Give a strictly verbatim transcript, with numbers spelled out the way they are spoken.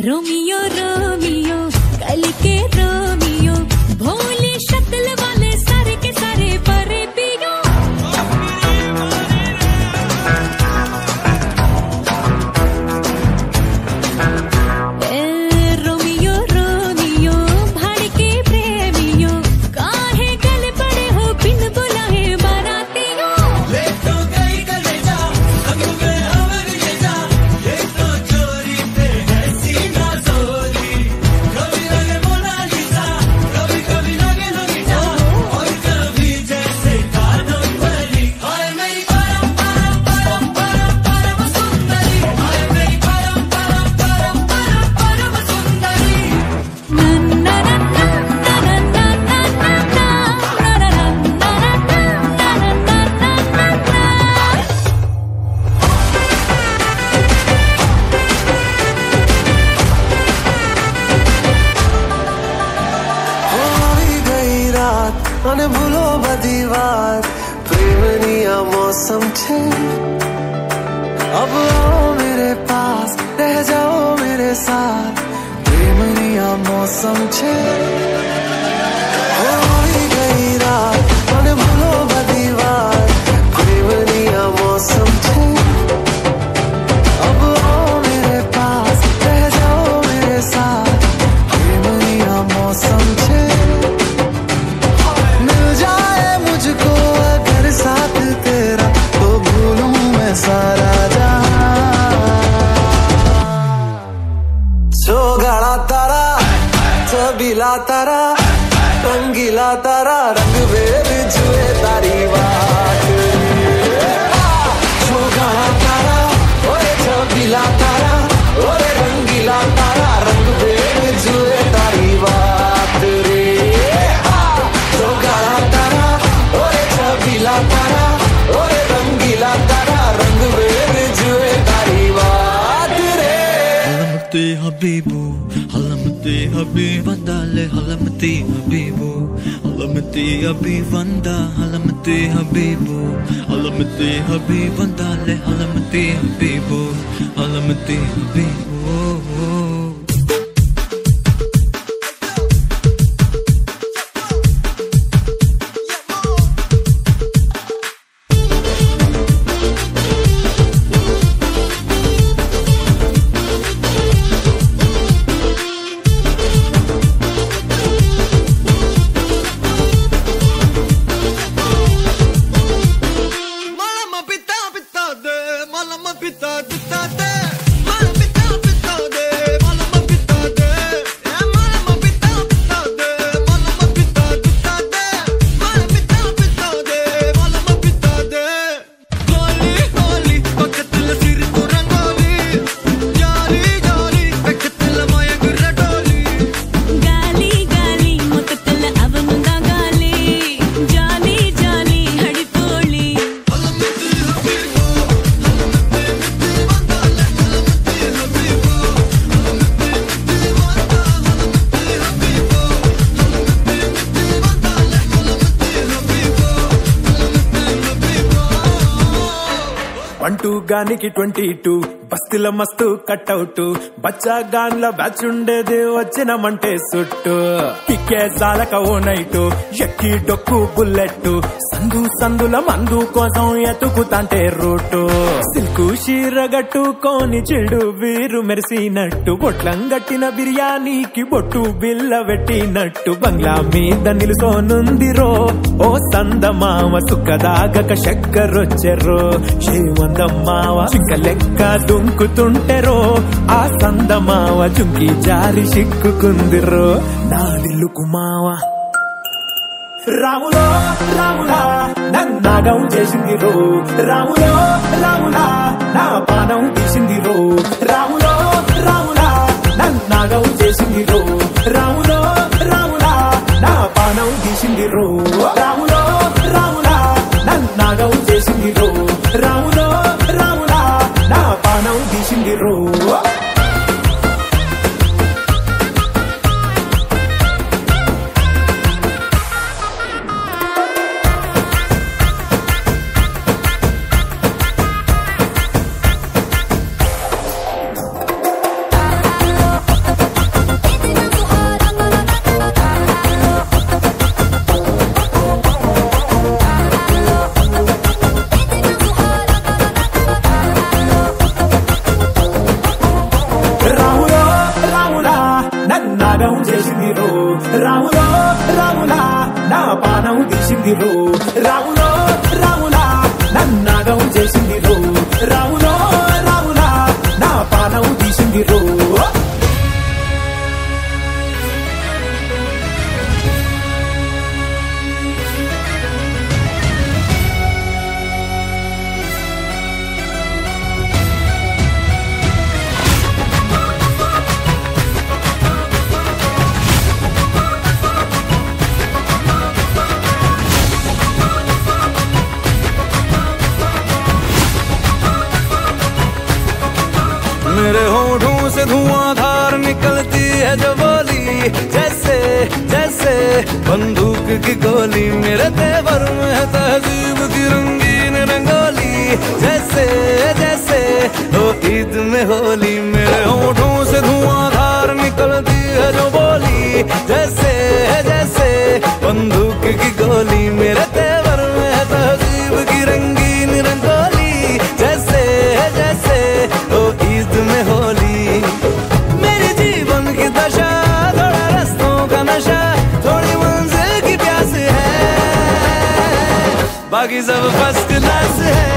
Romeo Romeo कल के Romeo भोली शक्ल वाले सारे के सारे परे पियो। ए रोमियो रोमियो भाड़ के प्रेमियो काहे गल पड़े हो बिन बुलाए बारातियों। ले तो गई कलेजा अग में अमर ले जा, ये तो चोरी पे ऐसी ना जोरी। कभी लगे मोनालिसा, कभी कभी लगे लोगिजा, और कभी जैसे कादम्बरी। हाय मेरी परम परम परम परम परम सुंदरी, हाय मेरी परम परम परम परम परम सुंदरी। ना ना ना ना ना ना ना ना ना ना ना ना होई गई रात અને ભૂલો બધી વાત પ્રેમની આ मौसम છે। अब आओ मेरे पास रह जाओ मेरे साथ प्रेमनी आ मौसम છે। होई गई रात અને ભૂલો બધી વાત પ્રેમની आ मौसम છે। अब आओ मेरे पास रह जाओ मेरे साथ प्रेमनी आ मौसम છે। मिल जाए मुझको अगर साथ तेरा तो भूलूं मैं सारा जहां। सोगाड़ा तारा छबीला तारा रंगीला तारा रंग बेर जुए तारी बात। सोगाड़ा तारा ओए छबीला तारा ओए रंगीला तारा रंग बेर जुए तारी बात रे। सोगाड़ा तारा ओए छबीला तारा ओए रंगीला तारा रंग बेर जुए तारी बात रे। हलमती हबीबू हलमती हबीबंदाले हलमती हबीबू हलमती हबीबंदा हलमती हबीबू हलमती हबीबंदाले हलमती हबीबू हलमती हबीबू। Malama pita pita de, malama pita pita de, malama pita pita de, malama pita de, eh malama pita pita de, malama pita pita de, malama pita pita de, malama pita de. Holi holi pakatla sir tu rangoli, jali jali pakatla maya gurra doli. गाली गाली मुतकल अवनुदा गाली जाली जाली हड़ी तोली। One two గానికి twenty two బస్తీల మస్తు కట్అవుట్ బచ్చా గాన్ల బ్యాచ్ ఉండేది వచ్చినమంటే సుట్టు కిక్కే సాలక ఓ నైటు ఎక్కి డొక్కు బుల్లెట్ సందు సందుల మందు కోసం ఎతుకుతాంటే రూటు సిల్కు షీరగట్టుకోని చెడు వీరు మెరిసినట్టు బొట్లం గట్టిన బిర్యానీకి బొట్టు బిల్ల పెట్టినట్టు బంగ్లా మీద నిలుసోనుందిరో ఓ సందమామ సుక్కదాగక చక్కరొచ్చెరో శ్రీమందమ్మావ చింక లెక్క దుంకుతుంటెరో ఆ సందమావ చుంకి జారి సిక్కుకుందిరో నాదిల్లుకు మావ రాములో రాములా నన్నాగం చేసింది రో రాములో రాములా నా పానం తీసింది రో రాములో రాములా నన్నాగం చేసింది రో రాములో రాములా నా పానం తీసింది రో రాములో రాములా నన్నాగం చేసింది రో రాములో రాములా నా పానం తీసింది రో చేసింది రో రాములో రాములా నన్నాగం చేసింది రో రాములో రాములా నా పానం తీసింది రో मेरे होठों से धुआंधार निकलती है जो बोली जैसे जैसे बंदूक की गोली मेरे तेवर में है तहजीब की रंगीन रंगोली जैसे जैसे ओ ईद में होली मेरे होठों से धुआंधार निकलती है जो बोली जैसे जैसे बंदूक की गोली मेरे तेवर में है तहजीब की रंगीन रंगोली जैसे जैसे ओ ईद में होली मेरे जीवन की दशा थोड़ा रस्तों का नशा थोड़ी मंजिल की प्यास है बाकी सब फर्स्ट क्लास है